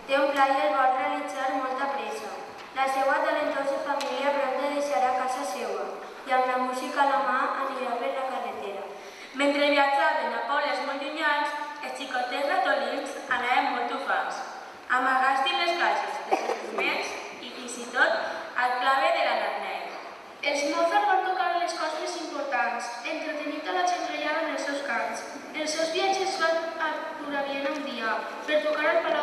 Té un pla i el vol realitzar amb molta pressa. La seva talentosa família prompte deixarà casa seva i amb la música a la mà anirà per la carretera. Mentre viatjaven a pobles molt llunyans, els xicotets ratolins anaven molt ufans, amagats dins les caixes, dels instruments i fins i tot al clave de la narnera. Els Mozart van tocar les coses més importants, entretenint a la gent reial en els seus cants. Els seus viatges van aturar a Viena un dia per tocar al Palau